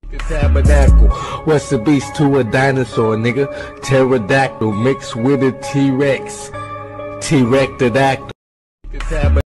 Tabernacle. What's the beast to a dinosaur, nigga? Pterodactyl mixed with a T-Rex. T-Rex-dactyl.